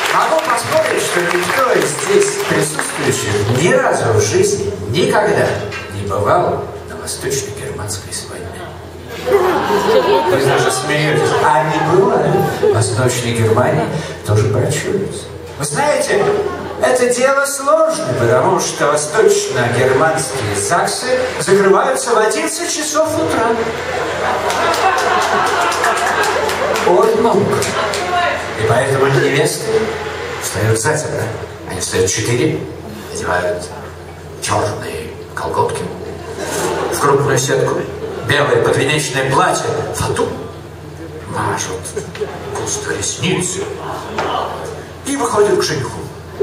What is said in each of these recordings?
Могу поспорить, что никто из здесь присутствующих ни разу в жизни никогда не бывал на восточно-германской свадьбе. Вы даже смеетесь. А не бывает. В Восточной Германии тоже прочуются. Вы знаете, это дело сложное, потому что восточно-германские ЗАГСы закрываются в 11 часов утра. Очень много. И поэтому невесты встают затемно. Они встают 4, одевают черные колготки в крупную сетку, белое подвенечное платье, фату, мажут густо ресницы и выходят к жениху.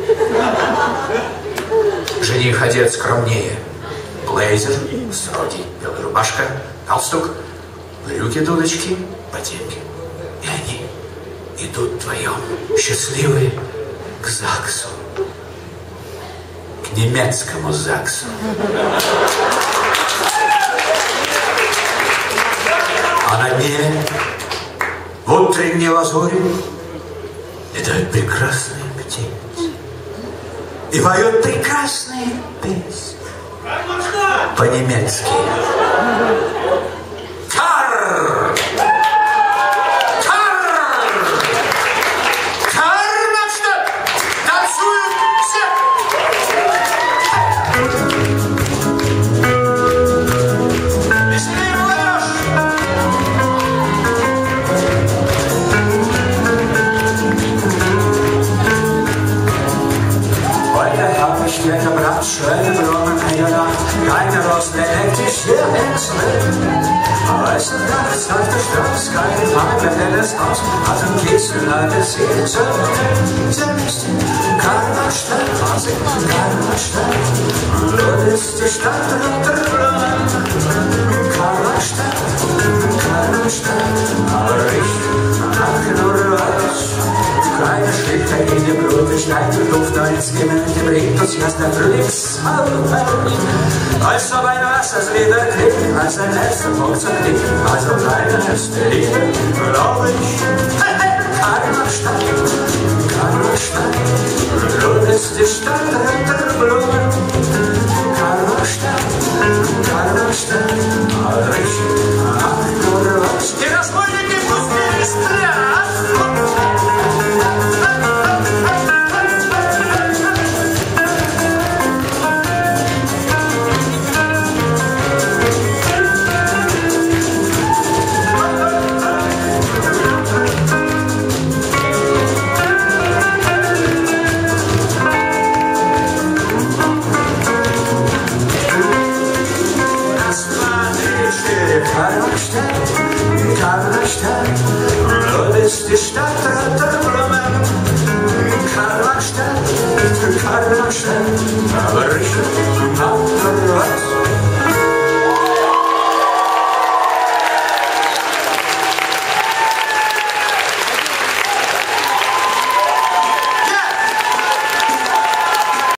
Жених одет скромнее. Блейзер, строгий, белая рубашка, галстук, брюки, дудочки, ботинки. И они идут вдвоем, счастливые, к ЗАГСу. К немецкому ЗАГСу. А на небе в утренней лазури летают прекрасные птицы и поют прекрасные песни по-немецки. Карр! Schöne Blatt, schöne Blumen, eine Nacht, keine Rost, elektrisch hier ins Leben. Weißen nachts auf der Straße, keine Farbe, helles Haus, aus dem Kiesel, eine Seele, selbst Karlstadt, was ist Karlstadt? Dort ist die Stadt unter Blumen. Karlstadt, aber ich mag nur was. Keine Schlichter in die Blut, steigt die Luft ins Gemüt, bringt uns erst der Frühlingshaufen. Als ob ein Wasserslieder klingt, als ein letzter Punkt zu klicken, als ob deine erste Liebe, glaub ich. Karlstadt, Blut ist die Stadt unter Blumen. Karlstadt, aber ich mag nur was. Die Разбойники пустили страх. Karlstadt, Blut ist die Stadt unter Blumen. Karlstadt, aber ich